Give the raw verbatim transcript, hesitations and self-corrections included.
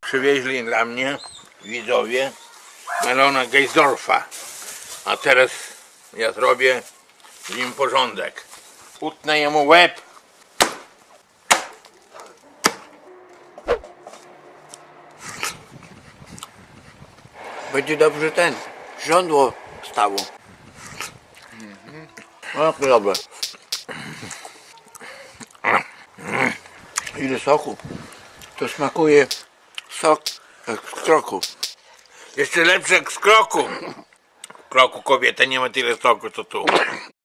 Przywieźli dla mnie widzowie melona Geisdorfa, a teraz ja zrobię z nim porządek. Utnę jemu łeb. Będzie dobrze ten, żądło stało. No to dobre. Ile soku. To smakuje sok jak z kroku. Jeszcze lepsze jak z kroku. W kroku kobieta nie ma tyle soku co tu.